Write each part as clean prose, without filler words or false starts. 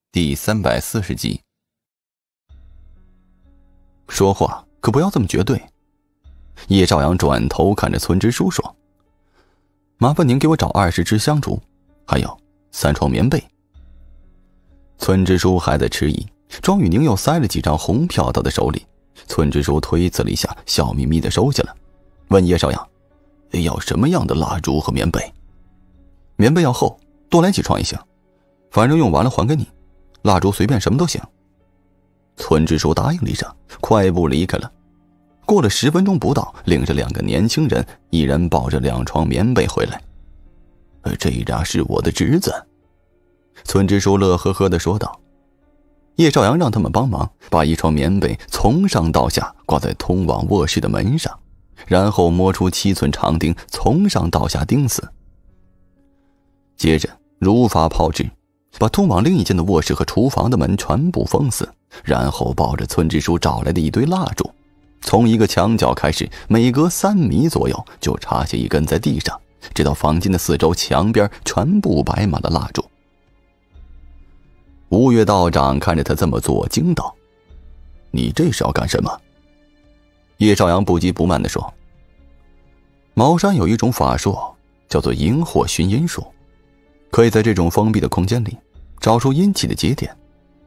第340集。说话可不要这么绝对。叶少阳转头看着村支书说：“麻烦您给我找20支香烛，还有3床棉被。”村支书还在迟疑，庄宇宁又塞了几张红票到他手里。村支书推辞了一下，笑眯眯地收下了，问叶少阳：“要什么样的蜡烛和棉被？”“棉被要厚，多来几床也行，反正用完了还给你。蜡烛随便什么都行。”村支书答应了一声，快步离开了。过了10分钟不到，领着2个年轻人，一人抱着2床棉被回来。“这俩是我的侄子。”村支书乐呵呵地说道。叶少阳让他们帮忙把一床棉被从上到下挂在通往卧室的门上，然后摸出7寸长钉，从上到下钉死。接着如法炮制，把通往另一间的卧室和厨房的门全部封死，然后抱着村支书找来的一堆蜡烛，从一个墙角开始，每隔3米左右就插下一根在地上，直到房间的4周墙边全部摆满了蜡烛。吴越道长看着他这么做，惊道：“你这是要干什么？”叶少阳不急不慢地说：“茅山有一种法术，叫做萤火寻阴术，可以在这种封闭的空间里找出阴气的节点。”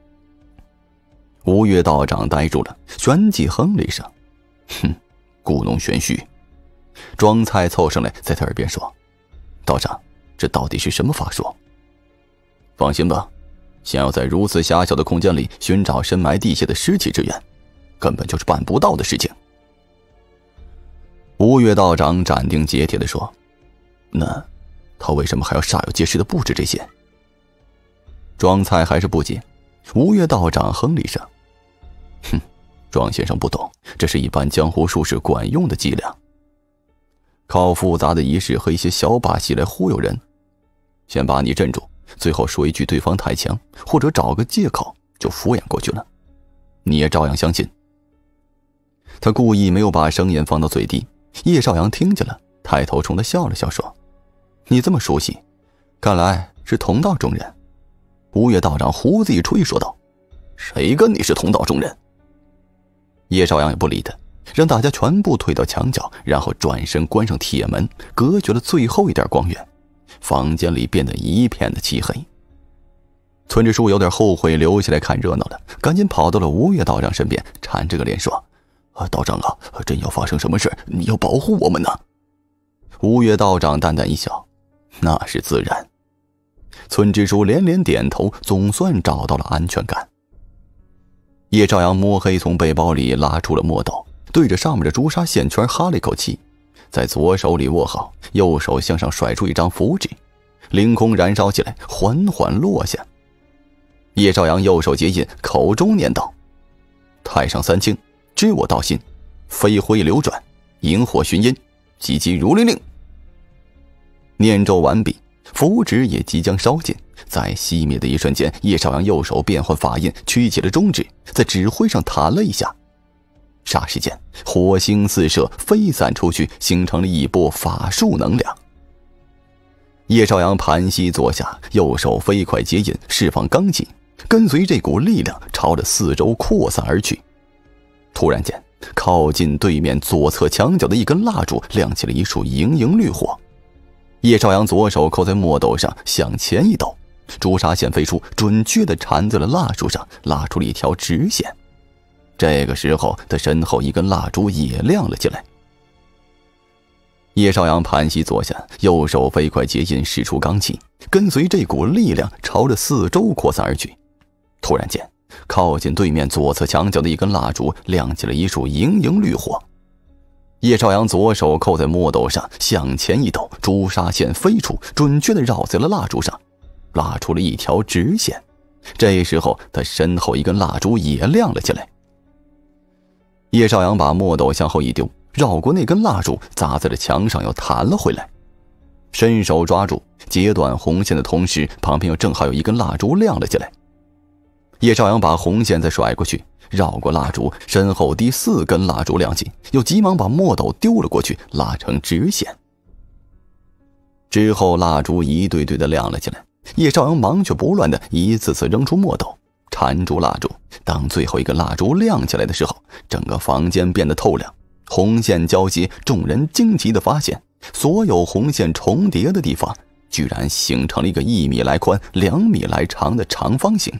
吴越道长呆住了，旋即哼了一声：“哼，故弄玄虚。”庄菜凑上来在他耳边说：“道长，这到底是什么法术？”“放心吧，想要在如此狭小的空间里寻找深埋地下的尸气之源，根本就是办不到的事情。”吴越道长斩钉截铁地说：“那他为什么还要煞有介事地布置这些？”庄菜还是不解。吴越道长哼了一声：“哼，庄先生不懂，这是一般江湖术士管用的伎俩，靠复杂的仪式和一些小把戏来忽悠人，先把你镇住，最后说一句对方太强，或者找个借口就敷衍过去了，你也照样相信。”他故意没有把声音放到最低，叶少阳听见了，抬头冲他笑了笑说：“你这么熟悉，看来是同道中人。”吴越道长胡子一吹说道：“谁跟你是同道中人？”叶少阳也不理他，让大家全部退到墙角，然后转身关上铁门，隔绝了最后一点光源。房间里变得一片的漆黑。村支书有点后悔留下来看热闹了，赶紧跑到了吴越道长身边，缠着个脸说：“道长啊，真要发生什么事，你要保护我们呢。”吴越道长淡淡一笑：“那是自然。”村支书连连点头，总算找到了安全感。叶少阳摸黑从背包里拉出了墨斗，对着上面的朱砂线圈哈了一口气，在左手里握好，右手向上甩出一张符纸，凌空燃烧起来，缓缓落下。叶少阳右手结印，口中念道：“太上三清，知我道心，飞灰流转，萤火寻阴，急急如律令。”念咒完毕，符纸也即将烧尽，在熄灭的一瞬间，叶少阳右手变换法印，取起了中指，在纸灰上弹了一下，霎时间火星四射，飞散出去，形成了一波法术能量。叶少阳盘膝坐下，右手飞快结印，释放罡气，跟随这股力量朝着4周扩散而去。突然间，靠近对面左侧墙角的一根蜡烛亮起了一束莹莹绿火。叶少阳左手扣在墨斗上，向前一抖，朱砂线飞出，准确地缠在了蜡烛上，拉出了一条直线。这个时候，他身后一根蜡烛也亮了起来。叶少阳盘膝坐下，右手飞快结印，使出罡气，跟随这股力量朝着4周扩散而去。突然间，靠近对面左侧墙角的一根蜡烛亮起了一束莹莹绿火。叶少阳左手扣在墨斗上，向前一抖，朱砂线飞出，准确地绕在了蜡烛上，拉出了一条直线。这时候，他身后一根蜡烛也亮了起来。叶少阳把墨斗向后一丢，绕过那根蜡烛，砸在了墙上，又弹了回来。伸手抓住截断红线的同时，旁边又正好有一根蜡烛亮了起来。叶少阳把红线再甩过去，绕过蜡烛，身后第4根蜡烛亮起，又急忙把墨斗丢了过去，拉成直线。之后蜡烛一对对的亮了起来， 叶少阳忙却不乱的一次次扔出墨斗，缠住蜡烛。当最后一个蜡烛亮起来的时候，整个房间变得透亮，红线交接。众人惊奇的发现，所有红线重叠的地方居然形成了一个1米来宽、2米来长的长方形。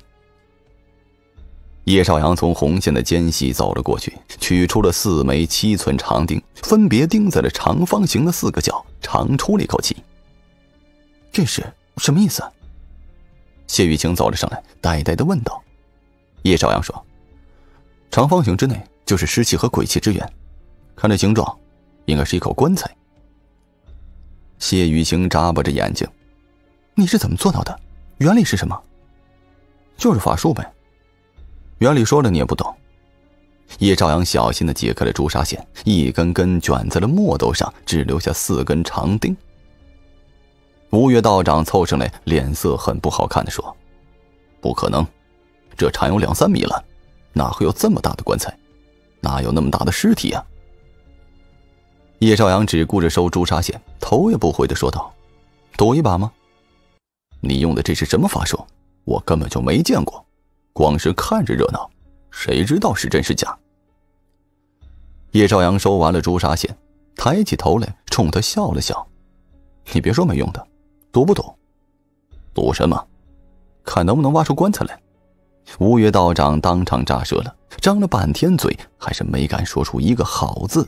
叶少阳从红线的间隙走了过去，取出了4枚7寸长钉，分别钉在了长方形的4个角，长出了一口气。这是什么意思？谢雨晴走了上来，呆呆地问道。叶少阳说，长方形之内就是湿气和鬼气之源，看这形状应该是一口棺材。谢雨晴眨巴着眼睛，你是怎么做到的？原理是什么？就是法术呗。原理说了你也不懂。叶少阳小心地解开了朱砂线，一根根卷在了墨斗上，只留下4根长钉。吴越道长凑上来，脸色很不好看地说，不可能，这长有2-3米了，哪会有这么大的棺材？哪有那么大的尸体啊？叶少阳只顾着收朱砂线，头也不回地说道，赌一把吗？你用的这是什么法术？我根本就没见过，光是看着热闹，谁知道是真是假？叶少阳收完了朱砂线，抬起头来冲他笑了笑，你别说没用的，赌不赌？赌什么？看能不能挖出棺材来。吴越道长当场炸舌了，张了半天嘴，还是没敢说出一个好字。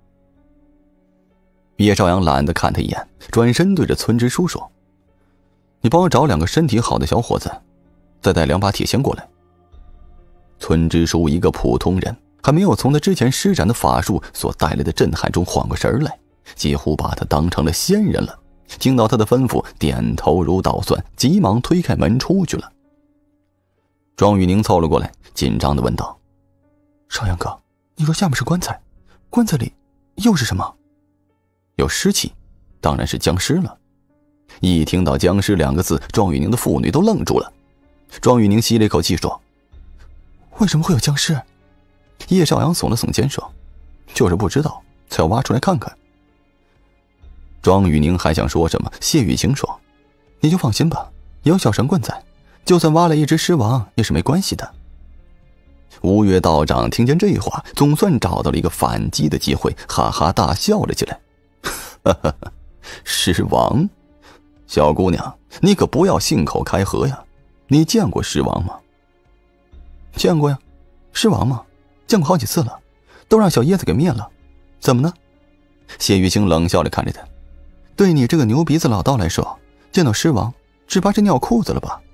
叶少阳懒得看他一眼，转身对着村支书说，你帮我找2个身体好的小伙子，再带2把铁锨过来。村支书一个普通人，还没有从他之前施展的法术所带来的震撼中缓过神来，几乎把他当成了仙人了。听到他的吩咐，点头如捣蒜，急忙推开门出去了。庄玉宁凑了过来，紧张地问道，少阳哥，你说下面是棺材，棺材里又是什么？有尸气，当然是僵尸了。一听到僵尸2个字，庄玉宁的父女都愣住了。庄玉宁吸了一口气说，为什么会有僵尸？叶少阳耸了耸肩说，就是不知道，才要挖出来看看。庄玉宁还想说什么，谢雨晴说，你就放心吧，有小神棍在，就算挖了一只尸王也是没关系的。吴越道长听见这话，总算找到了一个反击的机会，哈哈大笑了起来。尸王？小姑娘，你可不要信口开河呀，你见过尸王吗？见过呀，尸王吗？见过好几次了，都让小椰子给灭了，怎么呢？谢玉清冷笑着看着他，对你这个牛鼻子老道来说，见到尸王只怕是尿裤子了吧。